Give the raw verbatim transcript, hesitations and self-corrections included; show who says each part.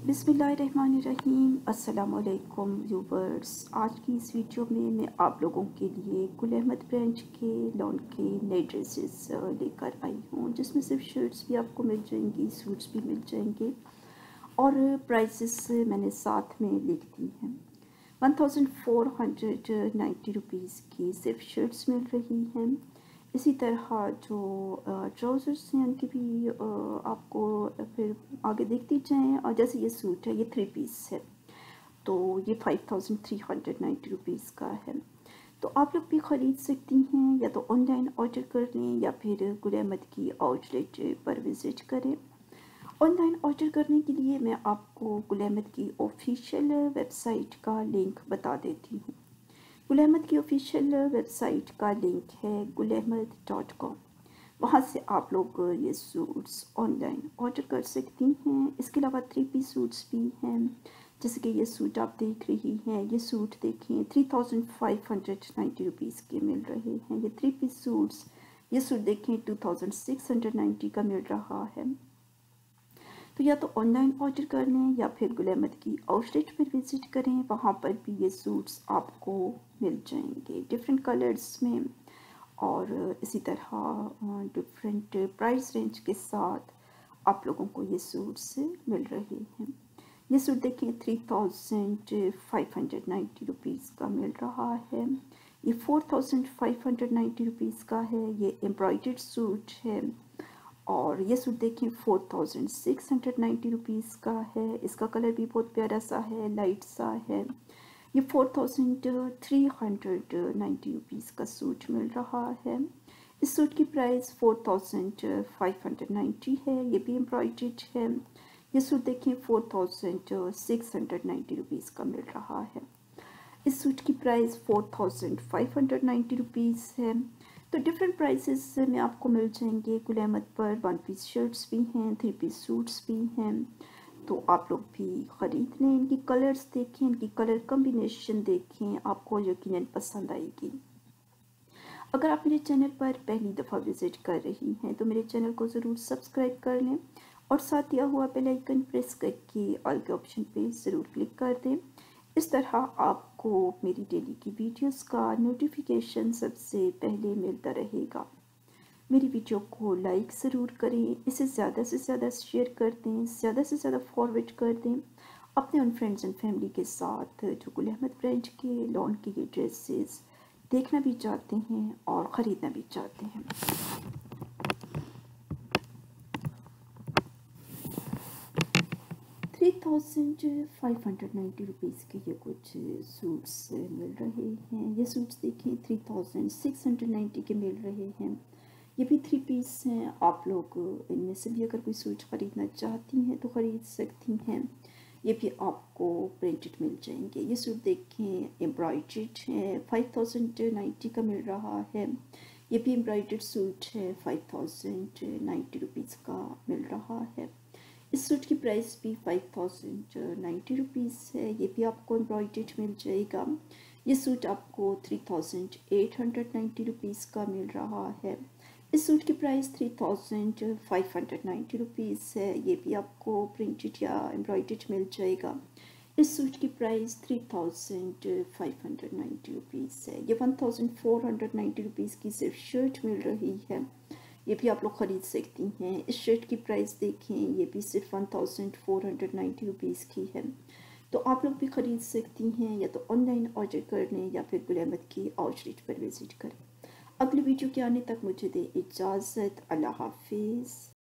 Speaker 1: बिस्मिल्लाहिर्रहमानिर्रहीम। अस्सलामुअलैकुम व्यूवर्स। आज की इस वीडियो में मैं आप लोगों के लिए गुल अहमद ब्रांच के लॉन के नए ड्रेसेस लेकर आई हूँ, जिसमें सिर्फ शर्ट्स भी आपको मिल जाएंगी, सूट्स भी मिल जाएंगे और प्राइसेस मैंने साथ में लिख दी हैं। One thousand four hundred ninety rupees की सिर्फ शर्ट्स मिल रही हैं। इसी तरह जो ट्राउज़र्स हैं उनकी भी आपको फिर आगे देखती जाएँ। और जैसे ये सूट है, ये थ्री पीस है, तो ये five thousand three hundred ninety rupees का है। तो आप लोग भी ख़रीद सकती हैं, या तो ऑनलाइन ऑर्डर कर लें या फिर गुल अहमद की आउटलेट पर विज़िट करें। ऑनलाइन ऑर्डर करने के लिए मैं आपको गुल अहमद की ऑफिशियल वेबसाइट का लिंक बता देती हूँ। गुल अहमद की ऑफिशियल वेबसाइट का लिंक है गुल अहमद डॉट कॉम। वहाँ से आप लोग ये सूट्स ऑनलाइन ऑर्डर कर सकती हैं। इसके अलावा थ्री पीस सूट्स भी हैं, जैसे कि ये सूट आप देख रही हैं। ये सूट देखें, three thousand five hundred ninety rupees के मिल रहे हैं। ये थ्री पीस सूट्स, ये सूट देखें, two thousand six hundred ninety का मिल रहा है। तो या तो ऑनलाइन ऑर्डर कर लें या फिर गुल अहमद की आउटलेट पर विज़िट करें, वहाँ पर भी ये सूट्स आपको मिल जाएंगे डिफरेंट कलर्स में, और इसी तरह डिफरेंट प्राइस रेंज के साथ आप लोगों को ये सूट्स मिल रहे हैं। ये सूट देखिए, three thousand five hundred ninety rupees का मिल रहा है। ये four thousand five hundred ninety rupees का है। ये एम्ब्रॉयडर्ड सूट है। और ये सूट देखिए, four thousand six hundred ninety rupees का है। इसका कलर भी बहुत प्यारा सा है, लाइट सा है। ये four thousand three hundred ninety rupees का सूट मिल रहा है। इस सूट की price four thousand five hundred ninety है। ये भी एम्ब्रॉयडर्ड है। ये सूट देखिए, four thousand six hundred ninety rupees का मिल रहा है। इस सूट की price four thousand five hundred ninety rupees है। तो डिफरेंट प्राइसेस में आपको मिल जाएंगे गुल अहमद पर। वन पीस शर्ट्स भी हैं, थ्री पीस सूट्स भी हैं, तो आप लोग भी ख़रीद लें। इनकी कलर्स देखें, इनकी कलर कम्बिनेशन देखें, आपको यकीनन पसंद आएगी। अगर आप मेरे चैनल पर पहली दफ़ा विज़िट कर रही हैं तो मेरे चैनल को ज़रूर सब्सक्राइब कर लें और साथ दिया हुआ बेल आइकन प्रेस करके ऑल के ऑप्शन पे ज़रूर क्लिक कर दें। इस तरह आपको मेरी डेली की वीडियोस का नोटिफिकेशन सबसे पहले मिलता रहेगा। मेरी वीडियो को लाइक ज़रूर करें, इसे ज़्यादा से ज़्यादा शेयर कर दें, ज़्यादा से ज़्यादा फॉरवर्ड कर दें अपने उन फ्रेंड्स एंड फैमिली के साथ जो गुल अहमद ब्रांच के लॉन के ये ड्रेसेस देखना भी चाहते हैं और ख़रीदना भी चाहते हैं। Three thousand five hundred ninety rupees के ये कुछ सूट्स मिल रहे हैं। ये सूट्स देखें, three thousand six hundred ninety के मिल रहे हैं। ये भी थ्री पीस हैं। आप लोग इनमें से भी अगर कोई सूट ख़रीदना चाहती हैं तो ख़रीद सकती हैं। ये भी आपको प्रिंटेड मिल जाएंगे। ये सूट देखें, एम्ब्रॉयडर्ड है, फाइव थाउजेंड नाइन्टी का मिल रहा है। ये भी एम्ब्रॉयडर्ड सूट है, फाइव थाउजेंड नाइन्टी रुपीज़ का मिल रहा है। इस सूट की प्राइस भी फाइव थाउजेंड नाइन्टी रुपीज़ है। ये भी आपको एम्ब्रॉयडर्ड मिल जाएगा। ये सूट आपको three thousand eight hundred ninety rupees का मिल रहा है। इस सूट की price three thousand five hundred ninety rupees है। ये भी आपको प्रिंटेड या एम्ब्रॉयडर्ड मिल जाएगा। इस सूट की price three thousand five hundred ninety rupees है। ये one thousand four hundred ninety rupees की सिर्फ शर्ट मिल रही है। ये भी आप लोग ख़रीद सकती हैं। इस शर्ट की प्राइस देखें, ये भी सिर्फ one thousand four hundred ninety rupees की है। तो आप लोग भी ख़रीद सकती हैं, या तो ऑनलाइन ऑर्डर कर लें या फिर गुल अहमद की आउटलेट पर विज़िट करें। अगली वीडियो के आने तक मुझे दे इजाज़त। अल्लाह हाफिज़।